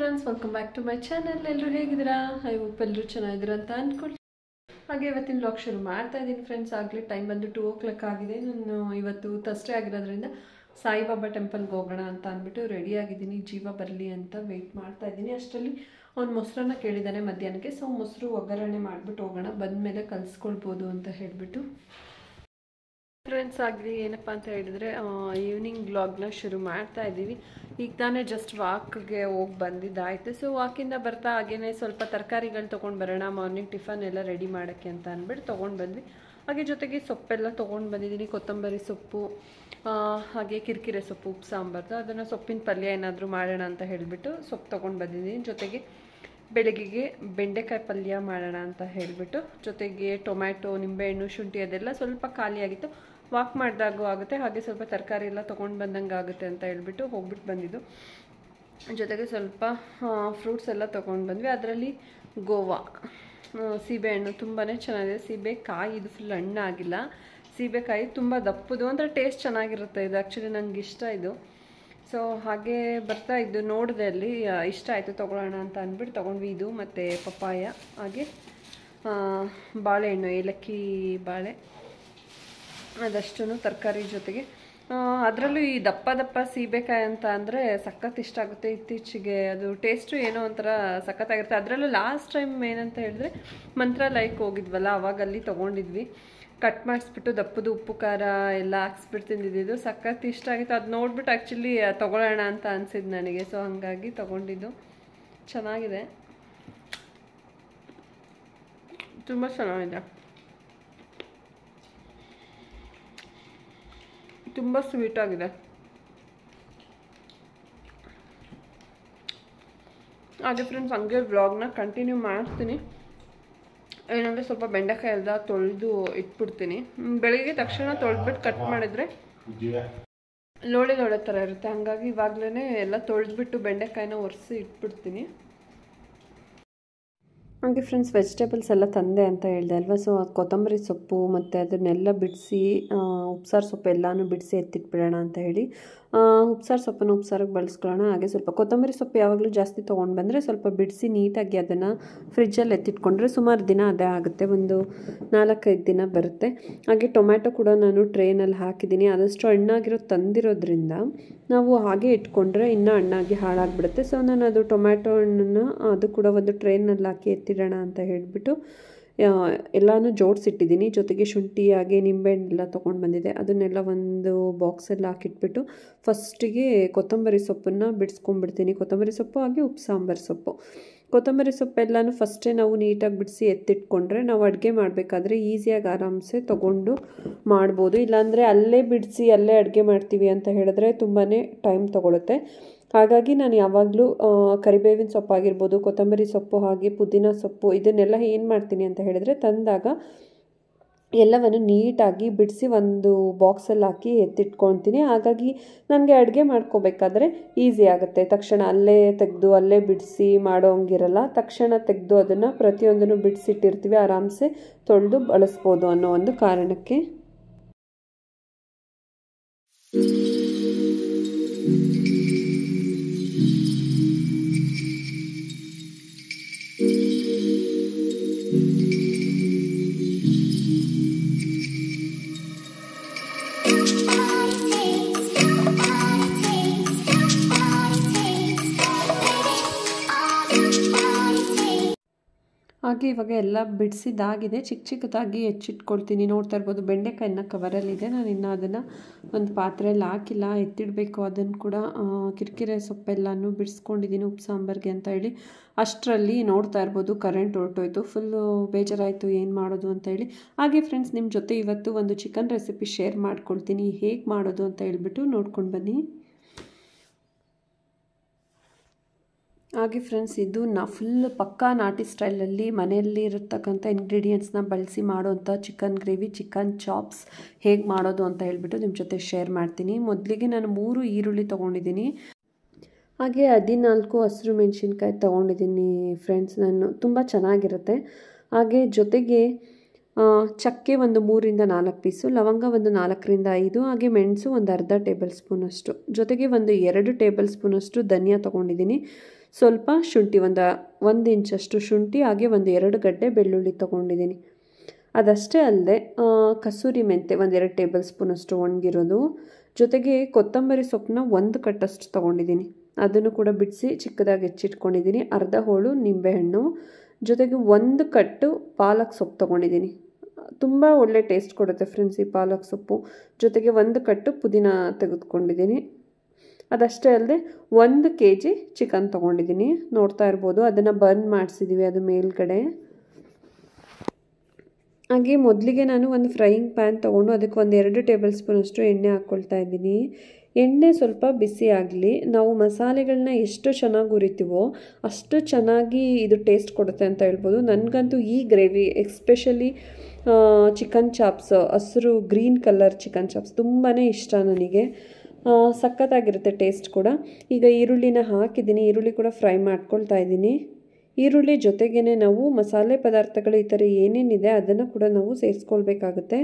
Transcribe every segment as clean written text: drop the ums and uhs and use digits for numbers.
Friends, welcome back to my channel. ಎಲ್ಲರೂ ಹೇಗಿದ್ದೀರಾ? I hope ಎಲ್ಲರೂ ಚೆನ್ನಾಗಿದ್ದೀರಾ ಅಂತ ಅಂದ್ಕೊಳ್ತೀನಿ. ಹಾಗೆ ಇವತ್ತಿನ ವ್ಲಾಗ್ ಶುರು ಮಾಡ್ತಾ ಇದ್ದೀನಿ ಫ್ರೆಂಡ್ಸ್. ಆಗಲೇ ಟೈಮ್ ಬಂದು 2 o'clock ಆಗಿದೆ. ನಾನು ಇವತ್ತು ಥರ್ಸ್ಡೇ ಆಗಿರೋದ್ರಿಂದ ಸಾಯಿಬಾಬಾ ಟೆಂಪಲ್ಗೆ ಹೋಗೋಣ ಅಂತ ಅಂದ್ಬಿಟ್ಟು ರೆಡಿ ಆಗಿದ್ದೀನಿ. ಜೀವ ಬರಲಿ ಅಂತ ವೆಯ್ಟ್ ಮಾಡ್ತಾ ಇದ್ದೀನಿ. ಅಷ್ಟರಲ್ಲಿ ಅವ್ನು ಮೊಸರನ್ನ ಕೇಳಿದ್ದಾನೆ ಮಧ್ಯಾಹ್ನಕ್ಕೆ. ಸೊ ಮೊಸರು ಒಗ್ಗರಣೆ ಮಾಡಿಬಿಟ್ಟು ಹೋಗೋಣ, ಬಂದಮೇಲೆ ಕಲಿಸ್ಕೊಳ್ಬೋದು ಅಂತ ಹೇಳಿಬಿಟ್ಟು ಫ್ರೆಂಡ್ಸ್. ಆಗಲಿ ಏನಪ್ಪ ಅಂತ ಹೇಳಿದರೆ ಈವ್ನಿಂಗ್ ವ್ಲಾಗ್ನ ಶುರು ಮಾಡ್ತಾ ಇದ್ದೀವಿ. ಈಗ ತಾನೇ ಜಸ್ಟ್ ವಾಕ್ಗೆ ಹೋಗಿ ಬಂದಿದ್ದಾಯಿತು. ಸೊ ವಾಕಿಂದ ಬರ್ತಾ ಹಾಗೇ ಸ್ವಲ್ಪ ತರಕಾರಿಗಳು ತೊಗೊಂಡು ಬರೋಣ, ಮಾರ್ನಿಂಗ್ ಟಿಫನ್ ಎಲ್ಲ ರೆಡಿ ಮಾಡೋಕ್ಕೆ ಅಂತ ಅಂದ್ಬಿಟ್ಟು ತೊಗೊಂಡು ಬಂದ್ವಿ. ಹಾಗೆ ಜೊತೆಗೆ ಸೊಪ್ಪೆಲ್ಲ ತೊಗೊಂಡು ಬಂದಿದ್ದೀನಿ. ಕೊತ್ತಂಬರಿ ಸೊಪ್ಪು, ಹಾಗೆ ಕಿರಿಕಿರೆ ಸೊಪ್ಪು, ಉಪ್ಪು ಸಾಂಬಾರ್ದು, ಅದನ್ನು ಸೊಪ್ಪಿನ ಪಲ್ಯ ಏನಾದರೂ ಮಾಡೋಣ ಅಂತ ಹೇಳಿಬಿಟ್ಟು ಸೊಪ್ಪು ತೊಗೊಂಡು ಬಂದಿದ್ದೀನಿ. ಜೊತೆಗೆ ಬೆಳಗ್ಗೆಗೆ ಬೆಂಡೆಕಾಯಿ ಪಲ್ಯ ಮಾಡೋಣ ಅಂತ ಹೇಳಿಬಿಟ್ಟು, ಜೊತೆಗೆ ಟೊಮ್ಯಾಟೊ, ನಿಂಬೆಹಣ್ಣು, ಶುಂಠಿ ಅದೆಲ್ಲ ಸ್ವಲ್ಪ ಖಾಲಿಯಾಗಿತ್ತು. ವಾಕ್ ಮಾಡಿದಾಗೂ ಆಗುತ್ತೆ, ಹಾಗೆ ಸ್ವಲ್ಪ ತರಕಾರಿ ಎಲ್ಲ ತೊಗೊಂಡು ಬಂದಂಗೆ ಆಗುತ್ತೆ ಅಂತ ಹೇಳ್ಬಿಟ್ಟು ಹೋಗ್ಬಿಟ್ಟು ಬಂದಿದ್ದು. ಜೊತೆಗೆ ಸ್ವಲ್ಪ ಫ್ರೂಟ್ಸ್ ಎಲ್ಲ ತೊಗೊಂಡು ಬಂದ್ವಿ. ಅದರಲ್ಲಿ ಗೋವಾ ಸೀಬೆಹಣ್ಣು ತುಂಬಾ ಚೆನ್ನಾಗಿದೆ. ಸೀಬೆಕಾಯಿ ಇದು ಫುಲ್ ಹಣ್ಣಾಗಿಲ್ಲ. ಸೀಬೆಕಾಯಿ ತುಂಬ ದಪ್ಪದು, ಅಂದರೆ ಟೇಸ್ಟ್ ಚೆನ್ನಾಗಿರುತ್ತೆ. ಇದು ಆ್ಯಕ್ಚುಲಿ ನನಗೆ ಇಷ್ಟ ಇದು. ಸೊ ಹಾಗೆ ಬರ್ತಾ ಇದ್ದು ನೋಡಿದೆ, ಅಲ್ಲಿ ಇಷ್ಟ ಆಯಿತು, ತೊಗೊಳ್ಳೋಣ ಅಂತ ಅಂದ್ಬಿಟ್ಟು ತೊಗೊಂಡ್ವಿ. ಇದು ಮತ್ತು ಪಪ್ಪಾಯ, ಹಾಗೆ ಬಾಳೆಹಣ್ಣು, ಏಲಕ್ಕಿ ಬಾಳೆ, ಅದಷ್ಟು ತರಕಾರಿ. ಜೊತೆಗೆ ಅದರಲ್ಲೂ ಈ ದಪ್ಪ ದಪ್ಪ ಸೀಬೆಕಾಯಿ ಅಂತ ಅಂದರೆ ಸಖತ್ ಇಷ್ಟ ಆಗುತ್ತೆ ಇತ್ತೀಚೆಗೆ. ಅದು ಟೇಸ್ಟು ಏನೋ ಒಂಥರ ಸಖತ್ತಾಗಿರುತ್ತೆ. ಅದರಲ್ಲೂ ಲಾಸ್ಟ್ ಟೈಮ್ ಏನಂತ ಹೇಳಿದ್ರೆ ಮಂತ್ರಾಲಯಕ್ಕೆ ಹೋಗಿದ್ವಲ್ಲ, ಅವಾಗ ಅಲ್ಲಿ ತೊಗೊಂಡಿದ್ವಿ. ಕಟ್ ಮಾಡಿಸ್ಬಿಟ್ಟು ದಪ್ಪದು ಉಪ್ಪು ಖಾರ ಎಲ್ಲ ಹಾಕ್ಸ್ಬಿಟ್ಟು ತಿಂದಿದ್ದು ಸಖತ್ ಇಷ್ಟ ಆಗಿತ್ತು. ಅದು ನೋಡ್ಬಿಟ್ಟು ಆ್ಯಕ್ಚುಲಿ ತೊಗೊಳ್ಳೋಣ ಅಂತ ಅನಿಸಿದ್ದು ನನಗೆ. ಸೊ ಹಾಗಾಗಿ ತೊಗೊಂಡಿದ್ದು. ಚೆನ್ನಾಗಿದೆ, ತುಂಬ ಚೆನ್ನಾಗಿದೆ, ತುಂಬ ಸ್ವೀಟಾಗಿದೆ. ಹಾಗೆ ಫ್ರೆಂಡ್ಸ್, ಹಂಗೆ ವ್ಲಾಗ್ನ ಕಂಟಿನ್ಯೂ ಮಾಡ್ತೀನಿ. ಏನಂದರೆ ಸ್ವಲ್ಪ ಬೆಂಡೆಕಾಯಿ ಎಲ್ಲ ತೊಳೆದು ಇಟ್ಬಿಡ್ತೀನಿ. ಬೆಳಿಗ್ಗೆ ತಕ್ಷಣ ತೊಳೆದ್ಬಿಟ್ಟು ಕಟ್ ಮಾಡಿದರೆ ಲೋಳೆ ಲೋಳೆ ಥರ ಇರುತ್ತೆ. ಹಾಗಾಗಿ ಇವಾಗಲೇ ಎಲ್ಲ ತೊಳೆದ್ಬಿಟ್ಟು ಬೆಂಡೆಕಾಯಿನ ಒರೆಸಿ ಇಟ್ಬಿಡ್ತೀನಿ. ಹಾಗೆ ಫ್ರೆಂಡ್ಸ್, ವೆಜಿಟೇಬಲ್ಸ್ ಎಲ್ಲ ತಂದೆ ಅಂತ ಹೇಳಿದೆ ಅಲ್ವಾ. ಸೊ ಕೊತ್ತಂಬರಿ ಸೊಪ್ಪು ಮತ್ತು ಅದನ್ನೆಲ್ಲ ಬಿಡಿಸಿ, ಉಪ್ಸಾರು ಸೊಪ್ಪು ಎಲ್ಲನೂ ಬಿಡಿಸಿ ಎತ್ತಿಟ್ಬಿಡೋಣ ಅಂತ ಹೇಳಿ ಉಪ್ಸಾರು ಸೊಪ್ಪನ್ನು ಉಪ್ಸಾರಿಗೆ ಬಳಸ್ಕೊಳ್ಳೋಣ. ಹಾಗೆ ಸ್ವಲ್ಪ ಕೊತ್ತಂಬರಿ ಸೊಪ್ಪು ಯಾವಾಗಲೂ ಜಾಸ್ತಿ ತೊಗೊಂಡು ಬಂದರೆ ಸ್ವಲ್ಪ ಬಿಡಿಸಿ ನೀಟಾಗಿ ಅದನ್ನು ಫ್ರಿಜ್ಜಲ್ಲಿ ಎತ್ತಿಟ್ಕೊಂಡ್ರೆ ಸುಮಾರು ದಿನ ಅದೇ ಆಗುತ್ತೆ, ಒಂದು 4-5 ದಿನ ಬರುತ್ತೆ. ಹಾಗೆ ಟೊಮ್ಯಾಟೊ ಕೂಡ ನಾನು ಟ್ರೇನಲ್ಲಿ ಹಾಕಿದ್ದೀನಿ. ಆದಷ್ಟು ಹಣ್ಣಾಗಿರೋ ತಂದಿರೋದ್ರಿಂದ ನಾವು ಹಾಗೆ ಇಟ್ಕೊಂಡ್ರೆ ಇನ್ನೂ ಹಣ್ಣಾಗಿ ಹಾಳಾಗಿಬಿಡುತ್ತೆ. ಸೊ ನಾನು ಅದು ಟೊಮ್ಯಾಟೊ ಹಣ್ಣನ್ನು ಅದು ಕೂಡ ಒಂದು ಟ್ರೇನಲ್ಲಿ ಹಾಕಿ ಎತ್ತಿಡೋಣ ಅಂತ ಹೇಳಿಬಿಟ್ಟು ಎಲ್ಲನೂ ಜೋಡಿಸಿಟ್ಟಿದ್ದೀನಿ. ಜೊತೆಗೆ ಶುಂಠಿ ಹಾಗೆ ನಿಂಬೆಹಣ್ಣೆಲ್ಲ ತೊಗೊಂಡು ಬಂದಿದೆ, ಅದನ್ನೆಲ್ಲ ಒಂದು ಬಾಕ್ಸಲ್ಲಿ ಹಾಕಿಟ್ಬಿಟ್ಟು ಫಸ್ಟಿಗೆ ಕೊತ್ತಂಬರಿ ಸೊಪ್ಪನ್ನು ಬಿಡಿಸ್ಕೊಂಡ್ಬಿಡ್ತೀನಿ. ಕೊತ್ತಂಬರಿ ಸೊಪ್ಪು ಹಾಗೆ ಉಪ್ಪು ಸಾಂಬಾರು ಸೊಪ್ಪು, ಕೊತ್ತಂಬರಿ ಸೊಪ್ಪೆಲ್ಲನೂ ಫಸ್ಟೇ ನಾವು ನೀಟಾಗಿ ಬಿಡಿಸಿ ಎತ್ತಿಟ್ಕೊಂಡ್ರೆ ನಾವು ಅಡುಗೆ ಮಾಡಬೇಕಾದ್ರೆ ಈಸಿಯಾಗಿ ಆರಾಮ್ಸೆ ತೊಗೊಂಡು ಮಾಡ್ಬೋದು. ಇಲ್ಲಾಂದರೆ ಅಲ್ಲೇ ಬಿಡಿಸಿ ಅಲ್ಲೇ ಅಡುಗೆ ಮಾಡ್ತೀವಿ ಅಂತ ಹೇಳಿದ್ರೆ ತುಂಬಾ ಟೈಮ್ ತೊಗೊಳುತ್ತೆ. ಹಾಗಾಗಿ ನಾನು ಯಾವಾಗಲೂ ಕರಿಬೇವಿನ ಸೊಪ್ಪಾಗಿರ್ಬೋದು, ಕೊತ್ತಂಬರಿ ಸೊಪ್ಪು ಹಾಗೆ ಪುದೀನ ಸೊಪ್ಪು, ಇದನ್ನೆಲ್ಲ ಏನು ಮಾಡ್ತೀನಿ ಅಂತ ಹೇಳಿದರೆ ತಂದಾಗ ಎಲ್ಲವನ್ನು ನೀಟಾಗಿ ಬಿಡಿಸಿ ಒಂದು ಬಾಕ್ಸಲ್ಲಿ ಹಾಕಿ ಎತ್ತಿಟ್ಕೊಳ್ತೀನಿ. ಹಾಗಾಗಿ ನನಗೆ ಅಡುಗೆ ಮಾಡ್ಕೋಬೇಕಾದ್ರೆ ಈಸಿ ಆಗುತ್ತೆ. ತಕ್ಷಣ ಅಲ್ಲೇ ತೆಗೆದು ಅಲ್ಲೇ ಬಿಡಿಸಿ ಮಾಡೋ ಹಂಗಿರಲ್ಲ. ತಕ್ಷಣ ತೆಗೆದು ಅದನ್ನು ಪ್ರತಿಯೊಂದನ್ನು ಬಿಡಿಸಿಟ್ಟಿರ್ತೀವಿ, ಆರಾಮ್ಸೆ ತೊಳೆದು ಬಳಸ್ಬೋದು ಅನ್ನೋ ಒಂದು ಕಾರಣಕ್ಕೆ. ಹಾಗೆ ಇವಾಗ ಎಲ್ಲ ಬಿಡಿಸಿದಾಗಿದೆ, ಚಿಕ್ಕ ಚಿಕ್ಕದಾಗಿ ಹೆಚ್ಚಿಟ್ಕೊಳ್ತೀನಿ. ನೋಡ್ತಾ ಇರ್ಬೋದು ಬೆಂಡೆಕಾಯಿನ ಕವರಲ್ಲಿದೆ. ನಾನು ಇನ್ನೂ ಅದನ್ನು ಒಂದು ಪಾತ್ರೆಯಲ್ಲಿ ಹಾಕಿಲ್ಲ, ಎತ್ತಿಡಬೇಕು. ಅದನ್ನು ಕೂಡ ಕಿರಿಕಿರೆ ಸೊಪ್ಪೆಲ್ಲನೂ ಬಿಡಿಸ್ಕೊಂಡಿದ್ದೀನಿ ಉಪ್ಪು ಸಾಂಬಾರಿಗೆ ಅಂತ ಹೇಳಿ. ಅಷ್ಟರಲ್ಲಿ ನೋಡ್ತಾ ಇರ್ಬೋದು ಕರೆಂಟ್ ಹೊರಟೋಯ್ತು. ಫುಲ್ಲು ಬೇಜಾರಾಯಿತು, ಏನು ಮಾಡೋದು ಅಂತ ಹೇಳಿ. ಹಾಗೆ ಫ್ರೆಂಡ್ಸ್, ನಿಮ್ಮ ಜೊತೆ ಇವತ್ತು ಒಂದು ಚಿಕನ್ ರೆಸಿಪಿ ಶೇರ್ ಮಾಡ್ಕೊಳ್ತೀನಿ, ಹೇಗೆ ಮಾಡೋದು ಅಂತ ಹೇಳ್ಬಿಟ್ಟು ನೋಡ್ಕೊಂಡು ಬನ್ನಿ. ಹಾಗೆ ಫ್ರೆಂಡ್ಸ್, ಇದು ಫುಲ್ ಪಕ್ಕಾ ನಾಟಿ ಸ್ಟೈಲಲ್ಲಿ ಮನೆಯಲ್ಲಿ ಇರತಕ್ಕಂಥ ಇಂಗ್ರೀಡಿಯೆಂಟ್ಸ್ನ ಬಳಸಿ ಮಾಡೋವಂಥ ಚಿಕನ್ ಗ್ರೇವಿ, ಚಿಕನ್ ಚಾಪ್ಸ್ ಹೇಗೆ ಮಾಡೋದು ಅಂತ ಹೇಳ್ಬಿಟ್ಟು ನಿಮ್ಮ ಜೊತೆ ಶೇರ್ ಮಾಡ್ತೀನಿ. ಮೊದಲಿಗೆ ನಾನು 3 ಈರುಳ್ಳಿ ತೊಗೊಂಡಿದ್ದೀನಿ. ಹಾಗೆ 14 ಹಸಿರು ಮೆಣಸಿನ್ಕಾಯಿ ತೊಗೊಂಡಿದ್ದೀನಿ ಫ್ರೆಂಡ್ಸ್. ನಾನು ತುಂಬ ಚೆನ್ನಾಗಿರುತ್ತೆ. ಹಾಗೆ ಜೊತೆಗೆ ಚಕ್ಕೆ ಒಂದು 3-4 ಪೀಸು, ಲವಂಗ ಒಂದು 4-5, ಹಾಗೆ ಮೆಣಸು ಒಂದು ಅರ್ಧ ಟೇಬಲ್ ಸ್ಪೂನಷ್ಟು, ಜೊತೆಗೆ ಒಂದು 2 ಟೇಬಲ್ ಸ್ಪೂನಷ್ಟು ಧನಿಯಾ ತೊಗೊಂಡಿದ್ದೀನಿ. ಸ್ವಲ್ಪ ಶುಂಠಿ, ಒಂದು ಇಂಚಷ್ಟು ಶುಂಠಿ, ಹಾಗೆ ಒಂದು 2 ಗಡ್ಡೆ ಬೆಳ್ಳುಳ್ಳಿ ತೊಗೊಂಡಿದ್ದೀನಿ. ಅದಷ್ಟೇ ಅಲ್ಲದೆ ಕಸೂರಿ ಮೆಂತೆ 1-2 ಟೇಬಲ್ ಸ್ಪೂನಷ್ಟು ಒಣಗಿರೋದು, ಜೊತೆಗೆ ಕೊತ್ತಂಬರಿ ಸೊಪ್ಪನ್ನ 1 ಕಟ್ಟಷ್ಟು ತೊಗೊಂಡಿದ್ದೀನಿ. ಅದನ್ನು ಕೂಡ ಬಿಡಿಸಿ ಚಿಕ್ಕದಾಗಿ ಹೆಚ್ಚಿಟ್ಕೊಂಡಿದ್ದೀನಿ. ಅರ್ಧ ಹೋಳು ನಿಂಬೆಹಣ್ಣು, ಜೊತೆಗೆ 1 ಕಟ್ಟು ಪಾಲಕ್ ಸೊಪ್ಪು ತೊಗೊಂಡಿದ್ದೀನಿ. ತುಂಬ ಒಳ್ಳೆ ಟೇಸ್ಟ್ ಕೊಡುತ್ತೆ ಫ್ರೆಂಡ್ಸ್ ಈ ಪಾಲಕ್ ಸೊಪ್ಪು. ಜೊತೆಗೆ 1 ಕಟ್ಟು ಪುದೀನ ತೆಗೆದುಕೊಂಡಿದ್ದೀನಿ. ಅದಷ್ಟೇ ಅಲ್ಲದೆ 1 kg ಚಿಕನ್ ತೊಗೊಂಡಿದ್ದೀನಿ. ನೋಡ್ತಾ ಇರ್ಬೋದು, ಅದನ್ನು ಬರ್ನ್ ಮಾಡಿಸಿದ್ದೀವಿ ಅದು ಮೇಲ್ಗಡೆ. ಹಾಗೆ ಮೊದಲಿಗೆ ನಾನು ಒಂದು ಫ್ರೈಯಿಂಗ್ ಪ್ಯಾನ್ ತೊಗೊಂಡು ಅದಕ್ಕೆ 1-2 ಟೇಬಲ್ ಸ್ಪೂನಷ್ಟು ಎಣ್ಣೆ ಹಾಕ್ಕೊಳ್ತಾ ಇದ್ದೀನಿ. ಎಣ್ಣೆ ಸ್ವಲ್ಪ ಬಿಸಿ ಆಗಲಿ. ನಾವು ಮಸಾಲೆಗಳನ್ನ ಎಷ್ಟು ಚೆನ್ನಾಗಿ ಹುರಿತೀವೋ ಅಷ್ಟು ಚೆನ್ನಾಗಿ ಇದು ಟೇಸ್ಟ್ ಕೊಡುತ್ತೆ ಅಂತ ಹೇಳ್ಬೋದು. ನನಗಂತೂ ಈ ಗ್ರೇವಿ ಎಸ್ಪೆಷಲಿ ಚಿಕನ್ ಚಾಪ್ಸ್, ಹಸಿರು ಗ್ರೀನ್ ಕಲರ್ ಚಿಕನ್ ಚಾಪ್ಸ್ ತುಂಬಾ ಇಷ್ಟ ನನಗೆ. ಸಖತ್ತಾಗಿರುತ್ತೆ ಟೇಸ್ಟ್ ಕೂಡ. ಈಗ ಈರುಳ್ಳಿನ ಹಾಕಿದ್ದೀನಿ, ಈರುಳ್ಳಿ ಕೂಡ ಫ್ರೈ ಮಾಡ್ಕೊಳ್ತಾ ಇದ್ದೀನಿ. ಈರುಳ್ಳಿ ಜೊತೆಗೇ ನಾವು ಮಸಾಲೆ ಪದಾರ್ಥಗಳು ಈ ಥರ ಏನೇನಿದೆ ಅದನ್ನು ಕೂಡ ನಾವು ಸೇರಿಸ್ಕೊಳ್ಬೇಕಾಗುತ್ತೆ.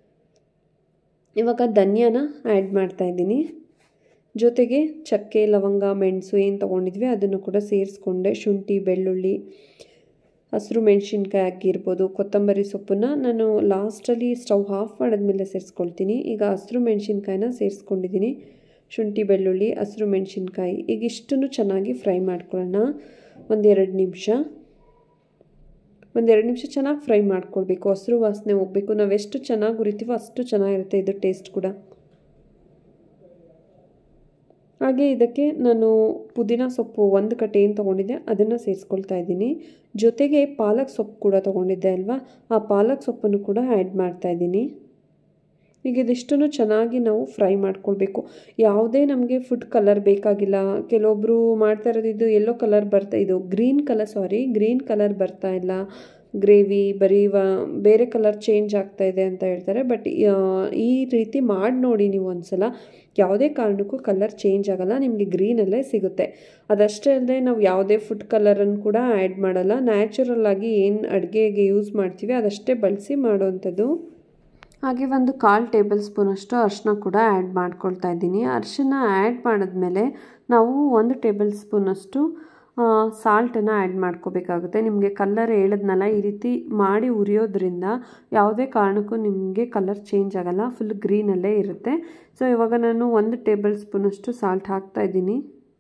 ಇವಾಗ ಧನಿಯಾನ ಆ್ಯಡ್ ಮಾಡ್ತಾಯಿದ್ದೀನಿ. ಜೊತೆಗೆ ಚಕ್ಕೆ, ಲವಂಗ, ಮೆಣಸು ಏನು ತೊಗೊಂಡಿದ್ವಿ ಅದನ್ನು ಕೂಡ ಸೇರಿಸ್ಕೊಂಡೆ. ಶುಂಠಿ, ಬೆಳ್ಳುಳ್ಳಿ, ಹಸಿರು ಮೆಣಸಿನ್ಕಾಯಿ ಆಗಿರ್ಬೋದು, ಕೊತ್ತಂಬರಿ ಸೊಪ್ಪನ್ನು ನಾನು ಲಾಸ್ಟಲ್ಲಿ ಸ್ಟವ್ ಆಫ್ ಮಾಡಿದ್ಮೇಲೆ ಸೇರಿಸ್ಕೊಳ್ತೀನಿ. ಈಗ ಹಸಿರು ಮೆಣಸಿನ್ಕಾಯಿನ ಸೇರಿಸ್ಕೊಂಡಿದ್ದೀನಿ. ಶುಂಠಿ, ಬೆಳ್ಳುಳ್ಳಿ, ಹಸಿರು ಮೆಣಸಿನ್ಕಾಯಿ ಈಗ ಇಷ್ಟನ್ನು ಚೆನ್ನಾಗಿ ಫ್ರೈ ಮಾಡ್ಕೊಳ್ಳೋಣ. 1-2 ನಿಮಿಷ ಚೆನ್ನಾಗಿ ಫ್ರೈ ಮಾಡ್ಕೊಳ್ಬೇಕು. ಹಸಿರು ವಾಸನೆ ಹೋಗಬೇಕು. ನಾವು ಎಷ್ಟು ಚೆನ್ನಾಗಿ ಹುರಿತೀವೋ ಅಷ್ಟು ಚೆನ್ನಾಗಿರುತ್ತೆ ಇದು ಟೇಸ್ಟ್ ಕೂಡ. ಹಾಗೆ ಇದಕ್ಕೆ ನಾನು ಪುದೀನ ಸೊಪ್ಪು 1 ಕಟ್ಟೆ ಏನು ತೊಗೊಂಡಿದ್ದೆ ಅದನ್ನು ಸೇರಿಸ್ಕೊಳ್ತಾ ಇದ್ದೀನಿ. ಜೊತೆಗೆ ಪಾಲಕ್ ಸೊಪ್ಪು ಕೂಡ ತೊಗೊಂಡಿದ್ದೆ ಅಲ್ವಾ, ಆ ಪಾಲಕ್ ಸೊಪ್ಪನ್ನು ಕೂಡ ಆ್ಯಡ್ ಮಾಡ್ತಾಯಿದ್ದೀನಿ. ಈಗ ಇದಿಷ್ಟನ್ನು ಚೆನ್ನಾಗಿ ನಾವು ಫ್ರೈ ಮಾಡ್ಕೊಳ್ಬೇಕು. ಯಾವುದೇ ನಮಗೆ ಫುಡ್ ಕಲರ್ ಬೇಕಾಗಿಲ್ಲ. ಕೆಲವೊಬ್ಬರು ಮಾಡ್ತಾ ಇರೋದು ಇದು ಯೆಲ್ಲೋ ಕಲರ್ ಗ್ರೀನ್ ಕಲರ್ ಬರ್ತಾ ಇಲ್ಲ, ಗ್ರೇವಿ ಬರೀ ಬೇರೆ ಕಲರ್ ಚೇಂಜ್ ಆಗ್ತಾ ಇದೆ ಅಂತ ಹೇಳ್ತಾರೆ. ಬಟ್ ಈ ರೀತಿ ಮಾಡಿ ನೋಡಿ ನೀವು ಒಂದ್ಸಲ, ಯಾವುದೇ ಕಾರಣಕ್ಕೂ ಕಲರ್ ಚೇಂಜ್ ಆಗೋಲ್ಲ, ನಿಮಗೆ ಗ್ರೀನಲ್ಲೇ ಸಿಗುತ್ತೆ. ಅದಷ್ಟೇ ಅಲ್ಲದೆ ನಾವು ಯಾವುದೇ ಫುಡ್ ಕಲರನ್ನು ಕೂಡ ಆ್ಯಡ್ ಮಾಡಲ್ಲ. ನ್ಯಾಚುರಲ್ ಆಗಿ ಏನು ಅಡುಗೆಗೆ ಯೂಸ್ ಮಾಡ್ತೀವಿ ಅದಷ್ಟೇ ಬಳಸಿ ಮಾಡೋವಂಥದ್ದು. ಹಾಗೆ 1/4 ಟೇಬಲ್ ಸ್ಪೂನಷ್ಟು ಅರಿಶಿನ ಕೂಡ ಆ್ಯಡ್ ಮಾಡ್ಕೊಳ್ತಾ ಇದ್ದೀನಿ. ಅರಿಶಿನ ಆ್ಯಡ್ ಮಾಡಿದ್ಮೇಲೆ ನಾವು 1 ಟೇಬಲ್ ಸ್ಪೂನಷ್ಟು ಸಾಲ್ಟನ್ನು ಆ್ಯಡ್ ಮಾಡ್ಕೋಬೇಕಾಗುತ್ತೆ. ನಿಮಗೆ ಕಲರ್ ಹೇಳಿದ್ನಲ್ಲ, ಈ ರೀತಿ ಮಾಡಿ ಹುರಿಯೋದ್ರಿಂದ ಯಾವುದೇ ಕಾರಣಕ್ಕೂ ನಿಮಗೆ ಕಲರ್ ಚೇಂಜ್ ಆಗೋಲ್ಲ, ಫುಲ್ ಗ್ರೀನಲ್ಲೇ ಇರುತ್ತೆ. ಸೊ ಇವಾಗ ನಾನು 1 ಟೇಬಲ್ ಸ್ಪೂನಷ್ಟು ಸಾಲ್ಟ್ ಹಾಕ್ತಾಯಿದ್ದೀನಿ.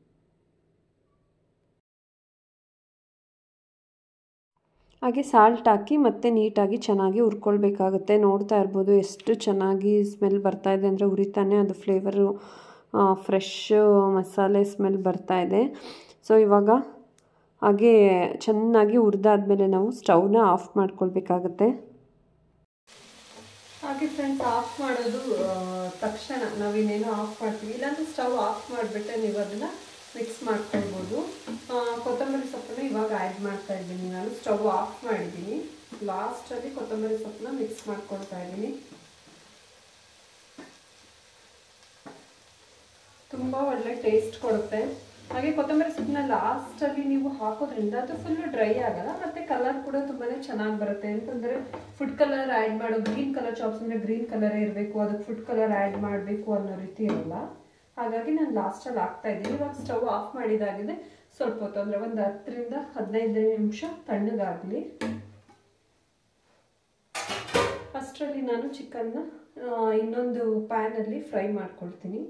ಹಾಗೆ ಸಾಲ್ಟ್ ಹಾಕಿ ಮತ್ತೆ ನೀಟಾಗಿ ಚೆನ್ನಾಗಿ ಹುರ್ಕೊಳ್ಬೇಕಾಗುತ್ತೆ. ನೋಡ್ತಾ ಇರ್ಬೋದು ಎಷ್ಟು ಚೆನ್ನಾಗಿ ಸ್ಮೆಲ್ ಬರ್ತಾ ಇದೆ ಅಂದರೆ, ಹುರಿತಾನೆ ಅದು ಫ್ಲೇವರು ಫ್ರೆಶ್ ಮಸಾಲೆ ಸ್ಮೆಲ್ ಬರ್ತಾ ಇದೆ. ಸೊ ಇವಾಗ ಹಾಗೆ ಚೆನ್ನಾಗಿ ಹುರಿದಾದ್ಮೇಲೆ ನಾವು ಸ್ಟವ್ನ ಆಫ್ ಮಾಡ್ಕೊಳ್ಬೇಕಾಗತ್ತೆ. ಹಾಗೆ ಫ್ರೆಂಡ್ಸ್, ಆಫ್ ಮಾಡೋದು ತಕ್ಷಣ ನಾವಿನ್ನೇನೋ ಆಫ್ ಮಾಡ್ತೀವಿ, ಇಲ್ಲಾಂದರೆ ಸ್ಟವ್ ಆಫ್ ಮಾಡಿಬಿಟ್ಟೆ ನೀವು ಅದನ್ನು ಮಿಕ್ಸ್ ಮಾಡ್ಕೊಳ್ಬೋದು. ಕೊತ್ತಂಬರಿ ಸೊಪ್ಪನ್ನು ಇವಾಗ ಆ್ಯಡ್ ಮಾಡ್ತಾ ಇದ್ದೀನಿ. ನಾನು ಸ್ಟವ್ ಆಫ್ ಮಾಡಿದ್ದೀನಿ. ಲಾಸ್ಟಲ್ಲಿ ಕೊತ್ತಂಬರಿ ಸೊಪ್ಪನ್ನ ಮಿಕ್ಸ್ ಮಾಡ್ಕೊಳ್ತಾ ಇದ್ದೀನಿ. ತುಂಬ ಒಳ್ಳೆ ಟೇಸ್ಟ್ ಕೊಡುತ್ತೆ. ಹಾಗೆ ಕೊತ್ತಂಬರಿ ಸೊಪ್ಪನ್ನ ಲಾಸ್ಟಲ್ಲಿ ನೀವು ಹಾಕೋದ್ರಿಂದ ಅದು ಫುಲ್ಲು ಡ್ರೈ ಆಗಲ್ಲ, ಮತ್ತು ಕಲರ್ ಕೂಡ ತುಂಬಾ ಚೆನ್ನಾಗಿ ಬರುತ್ತೆ. ಅಂತಂದರೆ ಫುಡ್ ಕಲರ್ ಆ್ಯಡ್ ಮಾಡೋ, ಗ್ರೀನ್ ಕಲರ್ ಚಾಪ್ಸ್ ಅಂದರೆ ಗ್ರೀನ್ ಕಲರೇ ಇರಬೇಕು, ಅದಕ್ಕೆ ಫುಡ್ ಕಲರ್ ಆ್ಯಡ್ ಮಾಡಬೇಕು ಅನ್ನೋ ರೀತಿ ಇರಲ್ಲ. ಹಾಗಾಗಿ ನಾನು ಲಾಸ್ಟಲ್ಲಿ ಹಾಕ್ತಾ ಇದ್ದೀನಿ. ಇವಾಗ ಸ್ಟವ್ ಆಫ್ ಮಾಡಿದಾಗಿದೆ. ಸ್ವಲ್ಪ ಹೊತ್ತು ಅಂದರೆ ಒಂದು 10ರಿಂದ 15 ನಿಮಿಷ ತಣ್ಣಗಾಗಲಿ. ಅಷ್ಟರಲ್ಲಿ ನಾನು ಚಿಕನ್ನ ಇನ್ನೊಂದು ಪ್ಯಾನಲ್ಲಿ ಫ್ರೈ ಮಾಡ್ಕೊಳ್ತೀನಿ.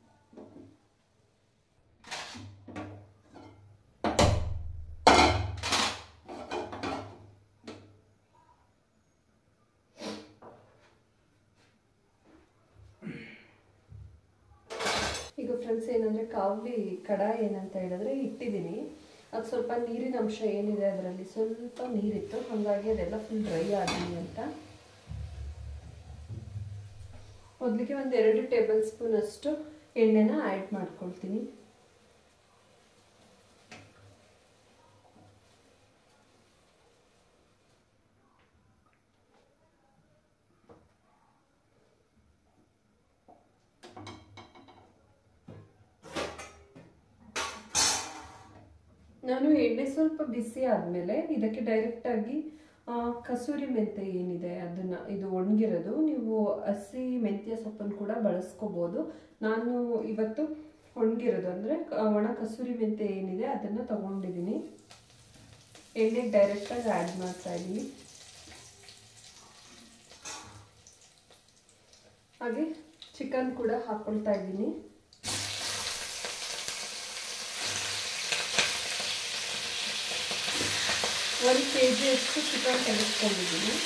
ಈಗ ಫ್ರೆಂಡ್ಸ್ ಏನಂದರೆ, ಕಾವಲಿ ಕಡಾಯಿ ಏನಂತ ಹೇಳಿದ್ರೆ ಇಟ್ಟಿದ್ದೀನಿ. ಅದು ಸ್ವಲ್ಪ ನೀರಿನ ಅಂಶ ಏನಿದೆ ಅದರಲ್ಲಿ ಸ್ವಲ್ಪ ನೀರಿತ್ತು, ಹಾಗಾಗಿ ಅದೆಲ್ಲ ಫುಲ್ ಡ್ರೈ ಆಗಲಿ ಅಂತ ಮೊದಲಿಗೆ 1-2 ಟೇಬಲ್ ಸ್ಪೂನ್ ಅಷ್ಟು ಎಣ್ಣೆನ ಆ್ಯಡ್ ಮಾಡ್ಕೊಳ್ತೀನಿ. ನಾನು ಎಣ್ಣೆ ಸ್ವಲ್ಪ ಬಿಸಿ ಆದಮೇಲೆ ಇದಕ್ಕೆ ಡೈರೆಕ್ಟಾಗಿ ಕಸೂರಿ ಮೆಂತೆ ಏನಿದೆ ಅದನ್ನು, ಇದು ಒಣಗಿರೋದು, ನೀವು ಹಸಿ ಮೆಂತ್ಯ ಸೊಪ್ಪನ್ನು ಕೂಡ ಬಳಸ್ಕೋಬೋದು. ನಾನು ಇವತ್ತು ಒಣಗಿರೋದು ಅಂದರೆ ಒಣ ಕಸೂರಿ ಮೆಂತೆ ಏನಿದೆ ಅದನ್ನು ತಗೊಂಡಿದ್ದೀನಿ. ಎಣ್ಣೆಗೆ ಡೈರೆಕ್ಟಾಗಿ ಆ್ಯಡ್ ಮಾಡ್ತಾ ಇದ್ದೀನಿ. ಹಾಗೆ ಚಿಕನ್ ಕೂಡ ಹಾಕ್ಕೊಳ್ತಾ ಇದ್ದೀನಿ. ಒಂದು kg ಅಷ್ಟು ಚಿಕನ್ ತೆಗೆದುಕೊಂಡಿದ್ದೀನಿ.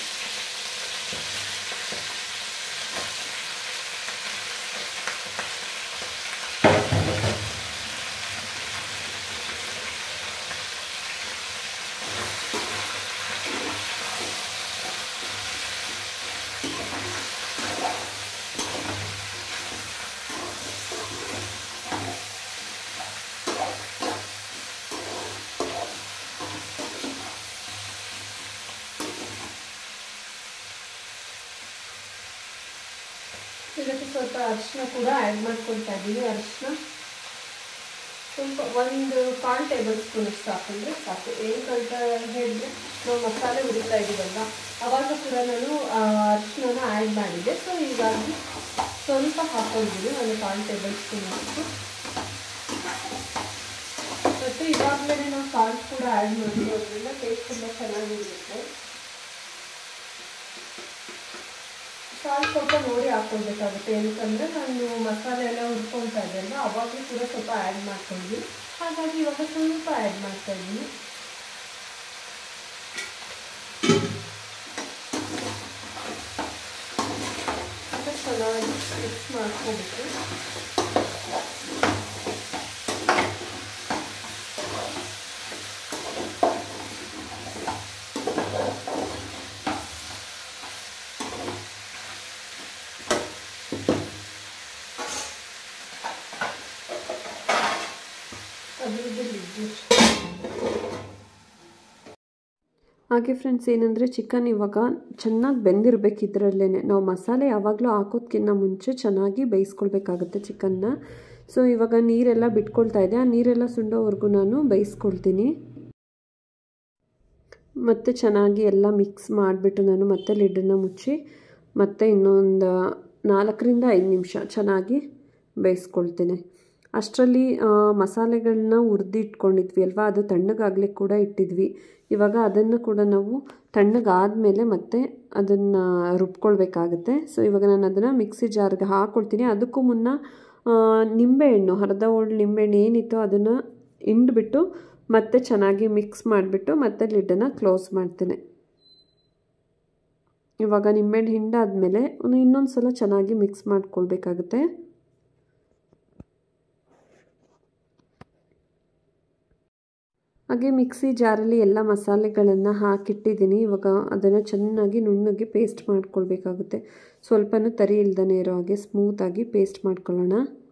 ಇದಕ್ಕೆ ಸ್ವಲ್ಪ ಅರಿಶಿನ ಕೂಡ ಆ್ಯಡ್ ಮಾಡ್ಕೊಳ್ತಾ ಇದ್ದೀನಿ. ಅರಿಶಿನ ಸ್ವಲ್ಪ 1 ಟೇಬಲ್ ಸ್ಪೂನ್ ಅಷ್ಟು ಹಾಕಿದ್ರೆ ಸಾಕು. ಏನಕ್ಕಂತ ಹೇಳಿದ್ರೆ ನಾವು ಮಸಾಲೆ ಹುರಿತಾ ಇದ್ದೀವಲ್ವ, ಆವಾಗ ಕೂಡ ನಾನು ಅರಿಶಿನ ಆ್ಯಡ್ ಮಾಡಿದ್ದೆ. ಸೊ ಹೀಗಾಗಿ ಸ್ವಲ್ಪ ಹಾಕೊಂಡಿದ್ದೀನಿ, 1 ಟೇಬಲ್ ಸ್ಪೂನ್ ಅಷ್ಟು. ಮತ್ತು ಇವಾಗಲೇ ನಾವು ಸಾಲ್ಟ್ ಕೂಡ ಆ್ಯಡ್ ಮಾಡಿರೋದ್ರಿಂದ ಟೇಸ್ಟ್ ತುಂಬ ಚೆನ್ನಾಗಿರುತ್ತೆ. ಸಾಲ್ಟ್ ಸ್ವಲ್ಪ ನೋಡಿ ಹಾಕ್ಕೊಳ್ಬೇಕಾಗುತ್ತೆ. ಏನಕ್ಕಂದರೆ ನಾನು ಮಸಾಲೆ ಎಲ್ಲ ಹುರ್ಕೊಳ್ತಾ ಇದ್ದೆ ಅವಾಗಲೂ ಕೂಡ ಸ್ವಲ್ಪ ಆ್ಯಡ್ ಮಾಡ್ಕೊಂಡ್ವಿ. ಹಾಗಾಗಿ ಇವಾಗ ಸ್ವಲ್ಪ ಆ್ಯಡ್ ಮಾಡ್ತಾ ಇದ್ದೀನಿ. ಮತ್ತು ಚೆನ್ನಾಗಿ ಮಿಕ್ಸ್ ಮಾಡ್ಕೊಬೇಕು. ಹಾಗೆ ಫ್ರೆಂಡ್ಸ್, ಏನಂದರೆ ಚಿಕನ್ ಇವಾಗ ಚೆನ್ನಾಗಿ ಬೆಂದಿರಬೇಕು. ಇದರಲ್ಲೇ ನಾವು ಮಸಾಲೆ ಯಾವಾಗಲೂ ಹಾಕೋದಕ್ಕಿಂತ ಮುಂಚೆ ಚೆನ್ನಾಗಿ ಬೇಯಿಸ್ಕೊಳ್ಬೇಕಾಗುತ್ತೆ ಚಿಕನ್ನ. ಸೊ ಇವಾಗ ನೀರೆಲ್ಲ ಬಿಟ್ಕೊಳ್ತಾ ಇದೆ. ಆ ನೀರೆಲ್ಲ ಸುಂಡೋವರೆಗೂ ನಾನು ಬೇಯಿಸ್ಕೊಳ್ತೀನಿ. ಮತ್ತು ಚೆನ್ನಾಗಿ ಎಲ್ಲ ಮಿಕ್ಸ್ ಮಾಡಿಬಿಟ್ಟು ನಾನು ಮತ್ತೆ ಲಿಡ್ಡನ್ನು ಮುಚ್ಚಿ ಮತ್ತೆ ಇನ್ನೊಂದು 4ರಿಂದ 5 ನಿಮಿಷ ಚೆನ್ನಾಗಿ ಬೇಯಿಸ್ಕೊಳ್ತೀನಿ. ಅಷ್ಟರಲ್ಲಿ ಮಸಾಲೆಗಳನ್ನ ಹುರಿದಿಟ್ಕೊಂಡಿದ್ವಿ ಅಲ್ವಾ, ಅದು ತಣ್ಣಗಾಗಲಿಕ್ಕೆ ಕೂಡ ಇಟ್ಟಿದ್ವಿ. ಇವಾಗ ಅದನ್ನು ಕೂಡ ನಾವು ತಣ್ಣಗಾದಮೇಲೆ ಮತ್ತೆ ಅದನ್ನು ರುಬ್ಕೊಳ್ಬೇಕಾಗುತ್ತೆ. ಸೊ ಇವಾಗ ನಾನು ಅದನ್ನು ಮಿಕ್ಸಿ ಜಾರ್ಗೆ ಹಾಕ್ಕೊಳ್ತೀನಿ. ಅದಕ್ಕೂ ಮುನ್ನ ನಿಂಬೆಹಣ್ಣು, ಅರ್ಧ ಹೋಳು ನಿಂಬೆಹಣ್ಣು ಏನಿತ್ತು ಅದನ್ನು ಹಿಂಡ್ಬಿಟ್ಟು ಮತ್ತೆ ಚೆನ್ನಾಗಿ ಮಿಕ್ಸ್ ಮಾಡಿಬಿಟ್ಟು ಮತ್ತೆ ಲಿಡ್ಡನ್ನು ಕ್ಲೋಸ್ ಮಾಡ್ತೀನಿ. ಇವಾಗ ನಿಂಬೆಹಣ್ಣು ಹಿಂಡಾದ್ಮೇಲೆ ಇನ್ನೊಂದು ಸಲ ಚೆನ್ನಾಗಿ ಮಿಕ್ಸ್ ಮಾಡ್ಕೊಳ್ಬೇಕಾಗುತ್ತೆ. ಹಾಗೆ ಮಿಕ್ಸಿ ಜಾರಲ್ಲಿ ಎಲ್ಲ ಮಸಾಲೆಗಳನ್ನು ಹಾಕಿಟ್ಟಿದ್ದೀನಿ. ಇವಾಗ ಅದನ್ನು ಚೆನ್ನಾಗಿ ನುಣ್ಣಗೆ ಪೇಸ್ಟ್ ಮಾಡ್ಕೊಳ್ಬೇಕಾಗುತ್ತೆ. ಸ್ವಲ್ಪನೂ ತರಿ ಇಲ್ದೇ ಇರೋ ಹಾಗೆ ಸ್ಮೂತಾಗಿ ಪೇಸ್ಟ್ ಮಾಡ್ಕೊಳ್ಳೋಣ.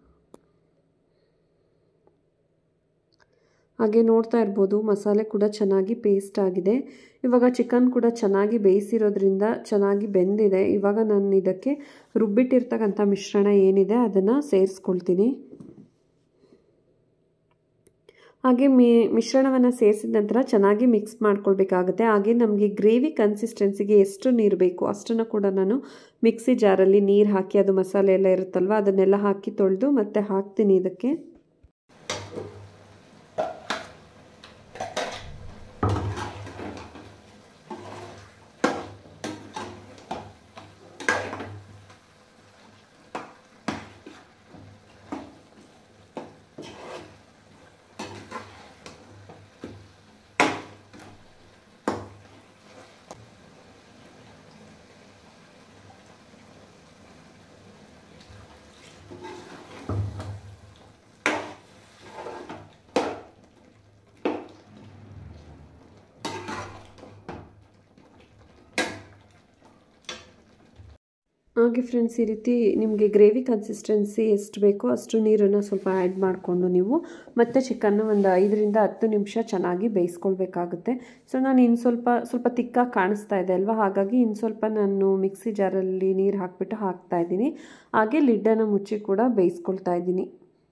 ಹಾಗೆ ನೋಡ್ತಾ ಇರ್ಬೋದು ಮಸಾಲೆ ಕೂಡ ಚೆನ್ನಾಗಿ ಪೇಸ್ಟ್ ಆಗಿದೆ. ಇವಾಗ ಚಿಕನ್ ಕೂಡ ಚೆನ್ನಾಗಿ ಬೇಯಿಸಿರೋದ್ರಿಂದ ಚೆನ್ನಾಗಿ ಬೆಂದಿದೆ. ಇವಾಗ ನಾನು ಇದಕ್ಕೆ ರುಬ್ಬಿಟ್ಟಿರ್ತಕ್ಕಂಥ ಮಿಶ್ರಣ ಏನಿದೆ ಅದನ್ನು ಸೇರಿಸ್ಕೊಳ್ತೀನಿ. ಹಾಗೆ ಮಿಶ್ರಣವನ್ನು ಸೇರಿಸಿದ ನಂತರ ಚೆನ್ನಾಗಿ ಮಿಕ್ಸ್ ಮಾಡ್ಕೊಳ್ಬೇಕಾಗುತ್ತೆ. ಹಾಗೆ ನಮಗೆ ಗ್ರೇವಿ ಕನ್ಸಿಸ್ಟೆನ್ಸಿಗೆ ಎಷ್ಟು ನೀರು ಬೇಕು ಅಷ್ಟನ್ನು ಕೂಡ ನಾನು ಮಿಕ್ಸಿ ಜಾರಲ್ಲಿ ನೀರು ಹಾಕಿ, ಅದು ಮಸಾಲೆ ಎಲ್ಲ ಇರುತ್ತಲ್ವ ಅದನ್ನೆಲ್ಲ ಹಾಕಿ ತೊಳೆದು ಮತ್ತೆ ಹಾಕ್ತೀನಿ ಇದಕ್ಕೆ. ಹಾಗೆ ಫ್ರೆಂಡ್ಸ್, ಈ ರೀತಿ ನಿಮಗೆ ಗ್ರೇವಿ ಕನ್ಸಿಸ್ಟೆನ್ಸಿ ಎಷ್ಟು ಬೇಕೋ ಅಷ್ಟು ನೀರನ್ನು ಸ್ವಲ್ಪ ಆ್ಯಡ್ ಮಾಡಿಕೊಂಡು ನೀವು ಮತ್ತೆ ಚಿಕನ್ನ ಒಂದು 5ರಿಂದ 10 ನಿಮಿಷ ಚೆನ್ನಾಗಿ ಬೇಯಿಸ್ಕೊಳ್ಬೇಕಾಗುತ್ತೆ. ಸೊ ನಾನು ಇನ್ನು ಸ್ವಲ್ಪ ತಿಕ್ಕಾಗಿ ಕಾಣಿಸ್ತಾ ಇದೆ ಅಲ್ವಾ, ಹಾಗಾಗಿ ಇನ್ನು ಸ್ವಲ್ಪ ನಾನು ಮಿಕ್ಸಿ ಜಾರಲ್ಲಿ ನೀರು ಹಾಕಿಬಿಟ್ಟು ಹಾಕ್ತಾ ಇದ್ದೀನಿ. ಹಾಗೆ ಲಿಡ್ಡನ್ನು ಮುಚ್ಚಿ ಕೂಡ ಬೇಯಿಸ್ಕೊಳ್ತಾ ಇದ್ದೀನಿ.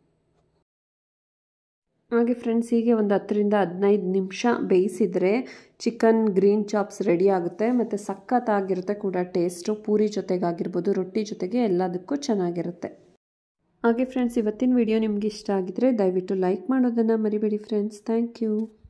ಹಾಗೆ ಫ್ರೆಂಡ್ಸ್, ಹೀಗೆ ಒಂದು 10ರಿಂದ 15 ನಿಮಿಷ ಬೇಯಿಸಿದರೆ ಚಿಕನ್ ಗ್ರೀನ್ ಚಾಪ್ಸ್ ರೆಡಿ ಆಗುತ್ತೆ. ಮತ್ತು ಸಖತ್ತಾಗಿರುತ್ತೆ ಕೂಡ ಟೇಸ್ಟು. ಪೂರಿ ಜೊತೆಗಾಗಿರ್ಬೋದು, ರೊಟ್ಟಿ ಜೊತೆಗೆ ಎಲ್ಲದಕ್ಕೂ ಚೆನ್ನಾಗಿರುತ್ತೆ. ಹಾಗೆ ಫ್ರೆಂಡ್ಸ್, ಇವತ್ತಿನ ವಿಡಿಯೋ ನಿಮ್ಗೆ ಇಷ್ಟ ಆಗಿದ್ರೆ ದಯವಿಟ್ಟು ಲೈಕ್ ಮಾಡೋದನ್ನು ಮರಿಬೇಡಿ ಫ್ರೆಂಡ್ಸ್. Thank you.